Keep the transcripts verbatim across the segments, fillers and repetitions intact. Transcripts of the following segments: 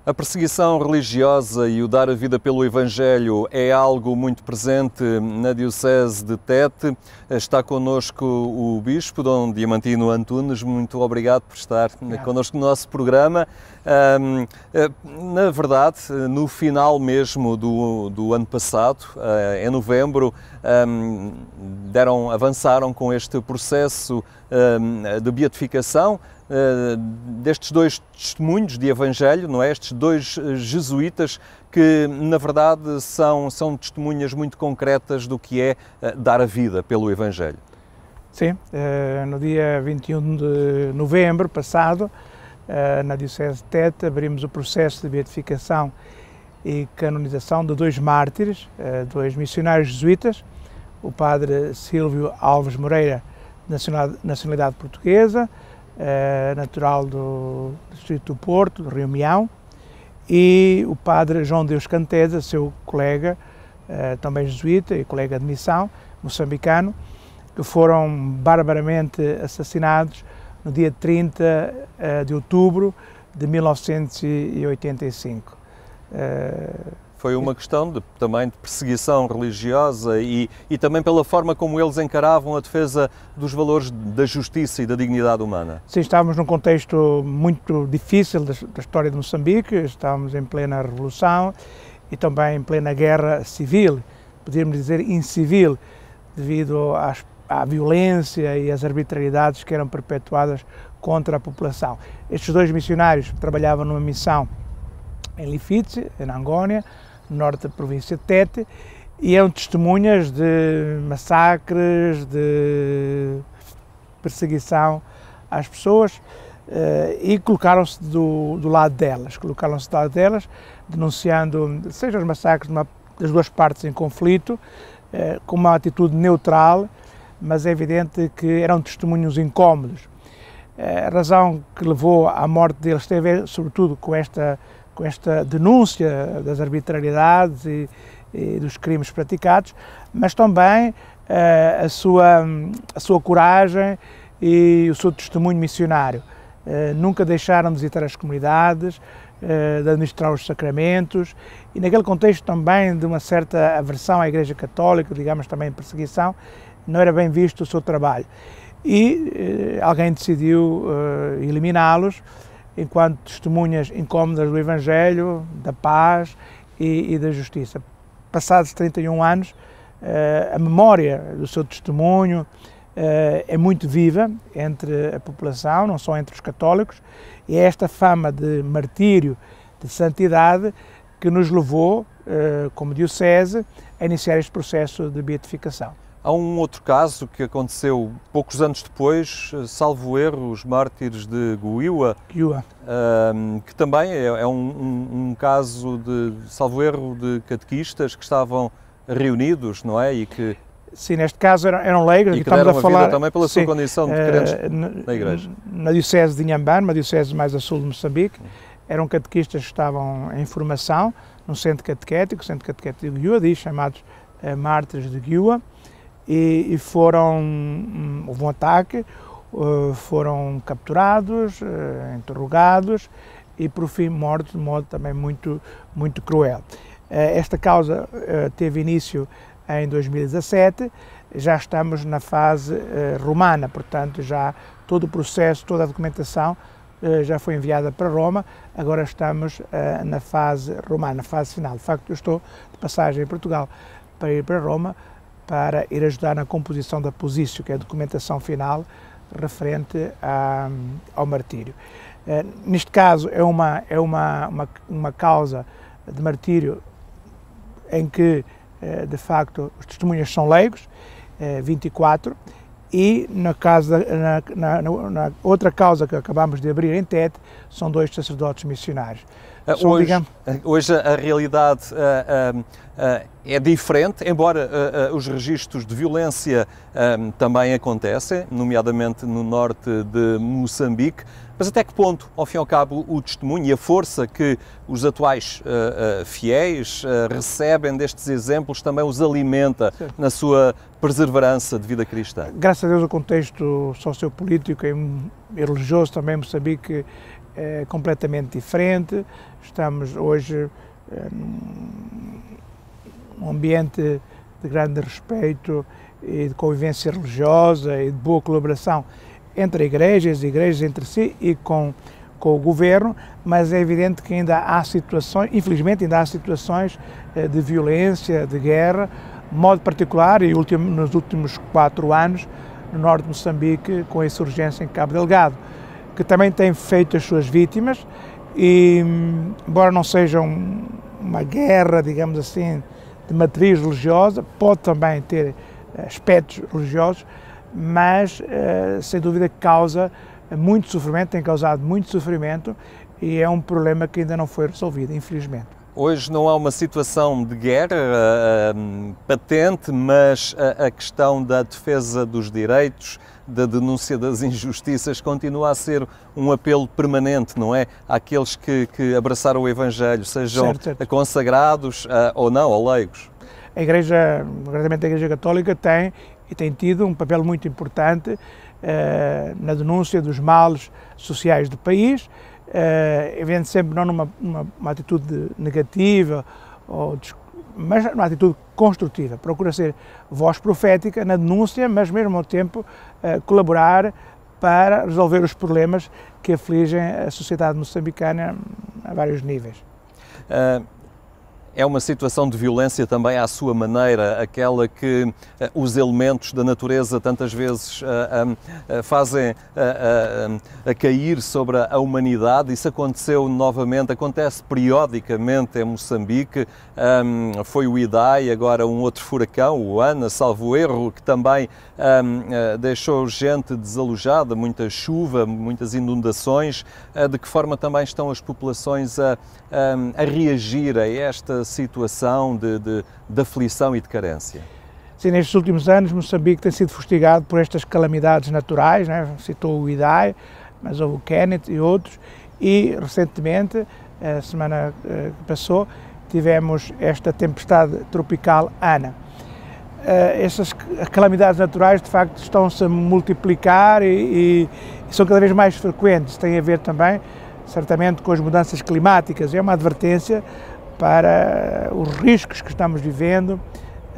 A perseguição religiosa e o dar a vida pelo Evangelho é algo muito presente na Diocese de Tete. Está connosco o Bispo Dom Diamantino Antunes. Muito obrigado por estar obrigado. connosco no nosso programa. Na verdade, no final mesmo do, do ano passado, em novembro, deram, avançaram com este processo de beatificação destes dois testemunhos de Evangelho, não é? Estes dois jesuítas que, na verdade, são, são testemunhas muito concretas do que é dar a vida pelo Evangelho. Sim, no dia vinte e um de novembro passado, na Diocese de Tete, abrimos o processo de beatificação e canonização de dois mártires, dois missionários jesuítas, o padre Silvio Alves Moreira, nacionalidade portuguesa, natural do distrito do Porto, do Rio Mião, e o padre João Deus Canteza, seu colega, também jesuíta e colega de missão, moçambicano, que foram barbaramente assassinados no dia trinta de outubro de mil novecentos e oitenta e cinco. Foi uma questão de, também de perseguição religiosa e, e também pela forma como eles encaravam a defesa dos valores da justiça e da dignidade humana. Sim, estávamos num contexto muito difícil da, da história de Moçambique, estávamos em plena revolução e também em plena guerra civil, podíamos dizer incivil, devido às, à violência e às arbitrariedades que eram perpetuadas contra a população. Estes dois missionários trabalhavam numa missão em Lifice, em Angônia, no norte da província de Tete, e eram testemunhas de massacres, de perseguição às pessoas, e colocaram-se do, do lado delas, colocaram-se do lado delas, denunciando, seja os massacres de uma, das duas partes em conflito, com uma atitude neutral, mas é evidente que eram testemunhos incómodos. A razão que levou à morte deles teve, sobretudo, com esta com esta denúncia das arbitrariedades e, e dos crimes praticados, mas também uh, a, sua, a sua coragem e o seu testemunho missionário. Uh, nunca deixaram de visitar as comunidades, uh, de administrar os sacramentos, e naquele contexto também de uma certa aversão à Igreja Católica, digamos também perseguição, não era bem visto o seu trabalho. E uh, alguém decidiu uh, eliminá-los, enquanto testemunhas incómodas do Evangelho, da paz e, e da justiça. Passados trinta e um anos, a memória do seu testemunho é muito viva entre a população, não só entre os católicos, e é esta fama de martírio, de santidade, que nos levou, como diocese, a iniciar este processo de beatificação. Há um outro caso que aconteceu poucos anos depois, salvo erro, os mártires de Guiua, Guiua. Um, que também é, é um, um, um caso de, salvo erro, de catequistas que estavam reunidos, não é? E que, sim, neste caso eram, eram leigos, e que estamos deram a falar, vida também pela sim, sua condição de crentes uh, na, na Igreja. Na Diocese de Inhambane, uma diocese mais a sul de Moçambique, eram catequistas que estavam em formação num centro catequético, centro catequético de Guiua, chamados uh, mártires de Guiua. E foram, houve um ataque, foram capturados, interrogados e por fim mortos de modo também muito, muito cruel. Esta causa teve início em dois mil e dezassete, já estamos na fase romana, portanto já todo o processo, toda a documentação já foi enviada para Roma, agora estamos na fase romana, na fase final. De facto, eu estou de passagem em Portugal para ir para Roma, para ir ajudar na composição da Positio, que é a documentação final referente a, ao martírio. Uh, neste caso é, uma, é uma, uma, uma causa de martírio em que, uh, de facto, os testemunhas são leigos, uh, vinte e quatro, e na, casa, na, na, na outra causa que acabamos de abrir em Tete, são dois sacerdotes missionários. São, hoje, digamos... hoje a realidade uh, uh, uh, é diferente, embora uh, uh, os registros de violência uh, também acontecem, nomeadamente no norte de Moçambique, mas até que ponto, ao fim e ao cabo, o testemunho e a força que os atuais uh, uh, fiéis uh, recebem destes exemplos também os alimenta Sim. na sua perseverança de vida cristã? Graças a Deus o contexto sociopolítico e religioso também em Moçambique é completamente diferente. Estamos hoje é, num ambiente de grande respeito e de convivência religiosa e de boa colaboração entre igrejas, igrejas entre si e com, com o governo, mas é evidente que ainda há situações, infelizmente ainda há situações de violência, de guerra, de modo particular, e último, nos últimos quatro anos, no norte de Moçambique, com a insurgência em Cabo Delgado, que também tem feito as suas vítimas, e embora não seja um, uma guerra, digamos assim, de matriz religiosa, pode também ter aspectos religiosos, mas sem dúvida causa muito sofrimento, tem causado muito sofrimento, e é um problema que ainda não foi resolvido, infelizmente. Hoje não há uma situação de guerra uh, patente, mas a, a questão da defesa dos direitos, da denúncia das injustiças continua a ser um apelo permanente, não é? Àqueles que, que abraçaram o Evangelho, sejam certo, certo. consagrados uh, ou não, ou leigos. A Igreja, concretamente a Igreja Católica, tem e tem tido um papel muito importante uh, na denúncia dos males sociais do país, uh, havendo sempre não numa uma, uma atitude negativa, ou, mas numa atitude construtiva. Procura ser voz profética na denúncia, mas mesmo ao tempo uh, colaborar para resolver os problemas que afligem a sociedade moçambicana a vários níveis. Uh... É uma situação de violência também à sua maneira, aquela que uh, os elementos da natureza tantas vezes uh, um, uh, fazem uh, uh, a cair sobre a humanidade. Isso aconteceu novamente, acontece periodicamente em Moçambique. Um, foi o Idai, agora um outro furacão, o Ana, salvo erro, que também um, uh, deixou gente desalojada, muita chuva, muitas inundações. Uh, de que forma também estão as populações a, um, a reagir a esta situação de, de, de aflição e de carência? Sim, nestes últimos anos Moçambique tem sido fustigado por estas calamidades naturais, né? Citou o Idai, mas houve o Kenneth e outros, e recentemente, a semana que passou, tivemos esta tempestade tropical Ana. Essas calamidades naturais de facto estão-se a multiplicar e, e, e são cada vez mais frequentes, tem a ver também certamente com as mudanças climáticas. É uma advertência para os riscos que estamos vivendo uh,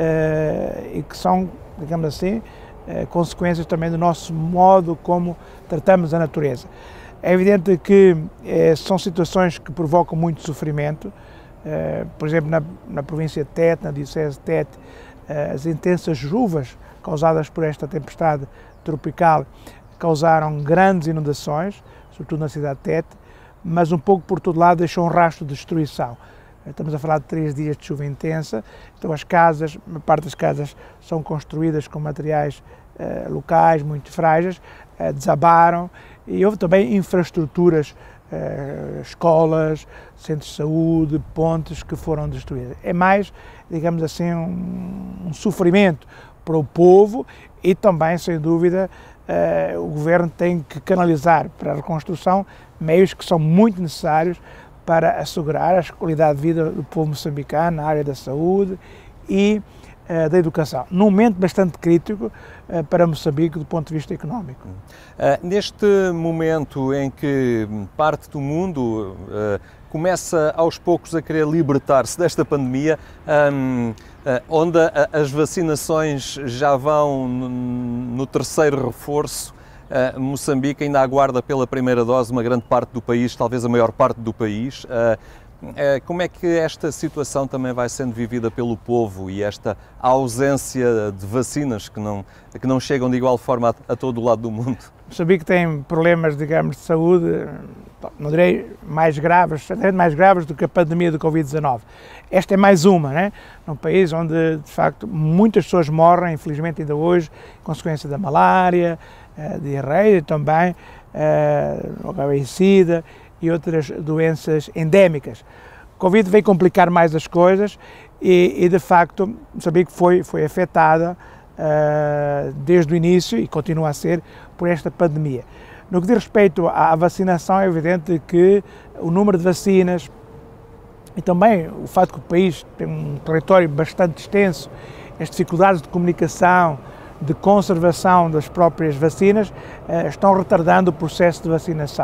e que são, digamos assim, uh, consequências também do nosso modo como tratamos a natureza. É evidente que uh, são situações que provocam muito sofrimento. Uh, por exemplo, na, na província de Tete, na diocese de Tete, uh, as intensas chuvas causadas por esta tempestade tropical causaram grandes inundações, sobretudo na cidade de Tete, mas um pouco por todo lado deixou um rastro de destruição. Estamos a falar de três dias de chuva intensa, então as casas, uma parte das casas são construídas com materiais uh, locais muito frágeis, uh, desabaram, e houve também infraestruturas, uh, escolas, centros de saúde, pontes que foram destruídas. É mais, digamos assim, um, um sofrimento para o povo e também, sem dúvida, uh, o governo tem que canalizar para a reconstrução meios que são muito necessários para assegurar a qualidade de vida do povo moçambicano na área da saúde e uh, da educação, num momento bastante crítico uh, para Moçambique do ponto de vista económico. Uh, neste momento em que parte do mundo uh, começa aos poucos a querer libertar-se desta pandemia, um, uh, onde a, as vacinações já vão no, no terceiro reforço, Uh, Moçambique ainda aguarda pela primeira dose uma grande parte do país, talvez a maior parte do país. Uh, uh, como é que esta situação também vai sendo vivida pelo povo e esta ausência de vacinas que não, que não chegam de igual forma a, a todo o lado do mundo? Moçambique tem problemas, digamos, de saúde, não direi mais graves, até mais graves do que a pandemia do Covid dezanove. Esta é mais uma, né? Num país onde, de facto, muitas pessoas morrem, infelizmente ainda hoje, consequência da malária, diarreia também, o H I V-Sida e outras doenças endémicas. O Covid veio complicar mais as coisas e, e de facto, Moçambique foi, foi afetada uh, desde o início e continua a ser por esta pandemia. No que diz respeito à vacinação, é evidente que o número de vacinas e também o facto que o país tem um território bastante extenso, as dificuldades de comunicação, de conservação das próprias vacinas, estão retardando o processo de vacinação.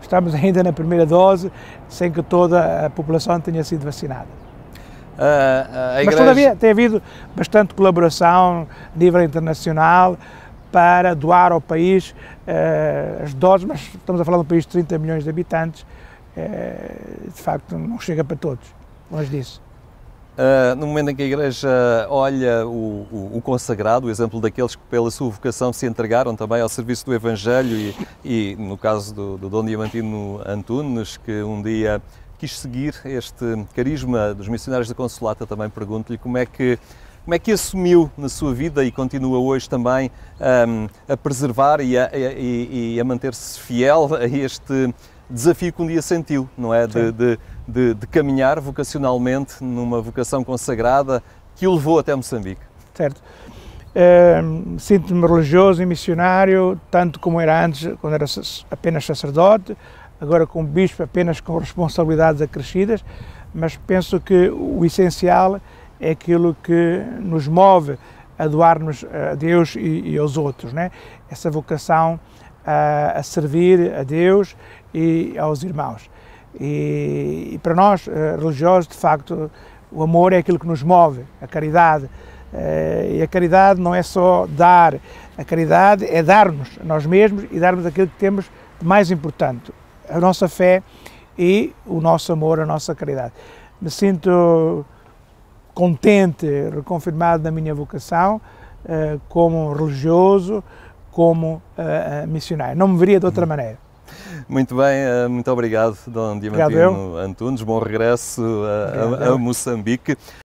estamos ainda na primeira dose, sem que toda a população tenha sido vacinada. Uh, a igreja... Mas todavia tem havido bastante colaboração a nível internacional para doar ao país uh, as doses, mas estamos a falar de um país de trinta milhões de habitantes, uh, de facto não chega para todos, longe disso. Uh, no momento em que a Igreja olha o, o, o consagrado, o exemplo daqueles que pela sua vocação se entregaram também ao serviço do Evangelho e, e no caso do, do Dom Diamantino Antunes, que um dia quis seguir este carisma dos missionários da Consolata, também pergunto-lhe como é que como é que assumiu na sua vida e continua hoje também um, a preservar e a, e, e a manter-se fiel a este desafio que um dia sentiu, não é? De, de, de, de caminhar vocacionalmente numa vocação consagrada que o levou até Moçambique. Certo. Uh, Sinto-me religioso e missionário, tanto como era antes, quando era apenas sacerdote, agora como bispo apenas com responsabilidades acrescidas, mas penso que o essencial é aquilo que nos move a doar-nos a Deus e, e aos outros, né? Essa vocação a, a servir a Deus e aos irmãos. E, e para nós, religiosos, de facto, o amor é aquilo que nos move, a caridade. E a caridade não é só dar, a caridade é dar-nos a nós mesmos e darmos aquilo que temos de mais importante, a nossa fé e o nosso amor, a nossa caridade. Me sinto contente, reconfirmado na minha vocação, como religioso, como missionário. Não me veria de outra maneira. Muito bem, muito obrigado, Dom Diamantino Antunes. Bom regresso a, a, a Moçambique.